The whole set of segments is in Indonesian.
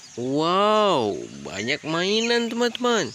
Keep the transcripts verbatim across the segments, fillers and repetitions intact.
Wow, banyak mainan teman-teman.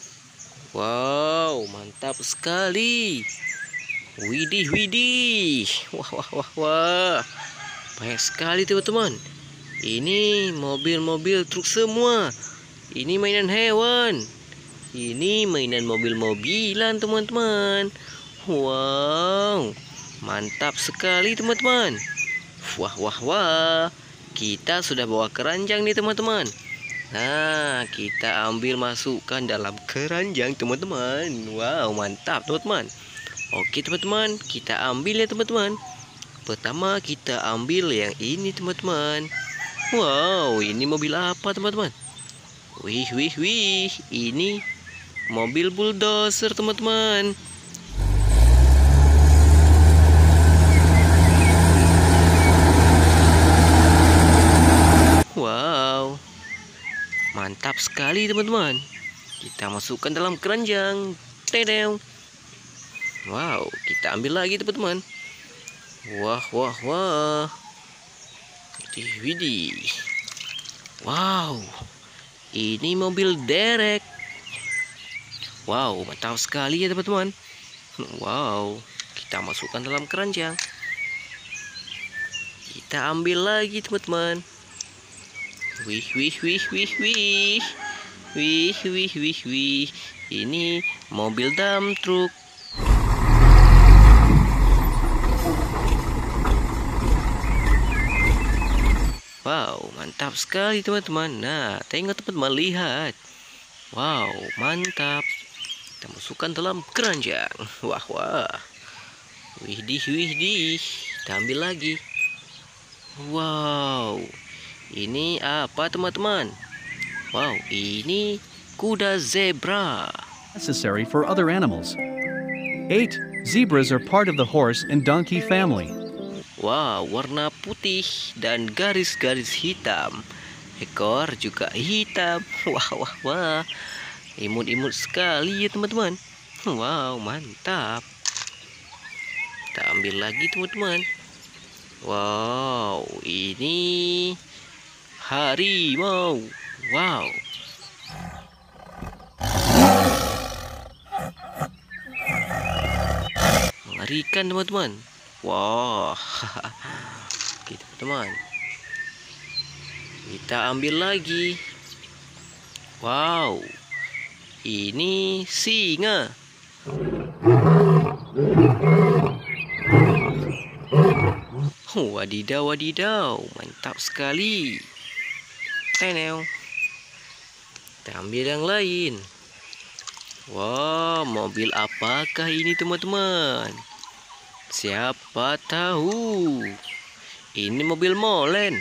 Wow, mantap sekali. Widih, widih. Wah, wah, wah, wah. Banyak sekali teman-teman. Ini mobil-mobil truk semua. Ini mainan hewan. Ini mainan mobil-mobilan teman-teman. Wow, mantap sekali teman-teman. Wah, wah, wah. Kita sudah bawa keranjang nih teman-teman. Nah, kita ambil masukkan dalam keranjang teman-teman. Wow, mantap teman-teman. Oke teman-teman, kita ambil ya teman-teman. Pertama kita ambil yang ini teman-teman. Wow, ini mobil apa teman-teman? Wih, wih, wih. Ini mobil bulldozer teman-teman. Wow, mantap sekali teman-teman. Kita masukkan dalam keranjang. Tedeng. Wow, kita ambil lagi teman-teman. Wah, wah, wah. Widih, widih. Wow, ini mobil derek. Wow, mantap sekali ya teman-teman. Wow, kita masukkan dalam keranjang. Kita ambil lagi teman-teman. Wih, wih, wih, wih, wih. Wih, wih, wih, wih. Ini mobil dump truck. Wow, mantap sekali teman-teman. Nah, tengok teman-teman, lihat. Wow, mantap. Kita masukkan dalam keranjang. Wah, wah. Widih, widih. Kita ambil lagi. Wow, ini apa teman-teman? Wow, ini kuda zebra. Necessary for other animals. eight. Zebras are part of the horse and donkey family. Wow, warna putih dan garis-garis hitam. Ekor juga hitam. Wah, wah, wah. Imut-imut sekali ya teman-teman. Wow, mantap. Kita ambil lagi teman-teman. Wow, ini harimau. Wow. Mengerikan teman-teman. Wah. Oke teman-teman, kita ambil lagi. Wow, ini singa. Wadidaw, wadidaw, mantap sekali. Teneu. Kita ambil yang lain. Wow, mobil apakah ini teman-teman? Siapa tahu? Ini mobil molen.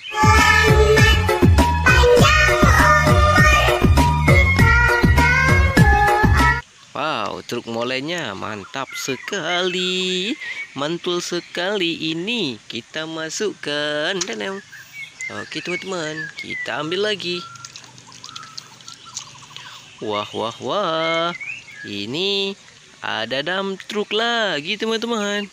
Wow, truk molennya mantap sekali. Mantul sekali ini. Kita masukkan. Oke teman-teman, kita ambil lagi. Wah, wah, wah. Ini ada dump truk lagi teman-teman.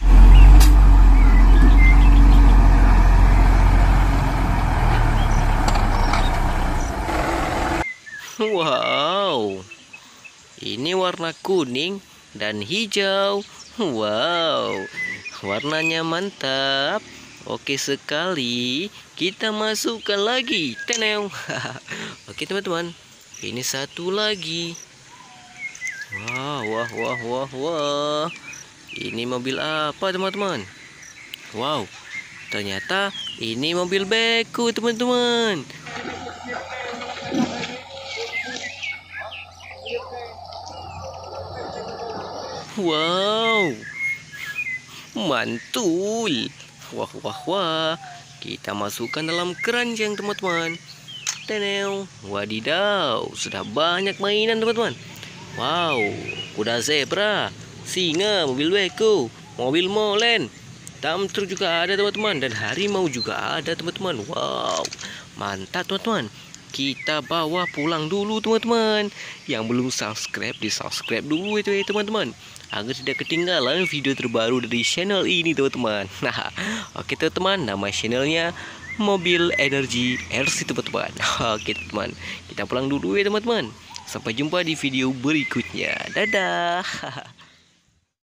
Wow, ini warna kuning dan hijau. Wow, warnanya mantap. Oke sekali. Kita masukkan lagi. Teneu. Oke teman-teman, ini satu lagi. Wah, wah, wah, wah, wah. Ini mobil apa teman-teman? Wow, ternyata ini mobil beko teman-teman. Wow, mantul. Wah, wah, wah. Kita masukkan dalam keranjang teman-teman. Teneu. Wadidaw, sudah banyak mainan teman-teman. Wow, kuda zebra, singa, mobil beko, mobil molen, dump truck juga ada teman-teman, dan harimau juga ada teman-teman. Wow, mantap teman-teman. Kita bawa pulang dulu teman-teman. Yang belum subscribe, di subscribe dulu itu ya teman-teman, agar tidak ketinggalan video terbaru dari channel ini teman-teman. Nah, oke teman-teman, nama channelnya mobil energi R C teman-teman. Oke teman, kita pulang dulu ya teman-teman. Sampai jumpa di video berikutnya. Dadah.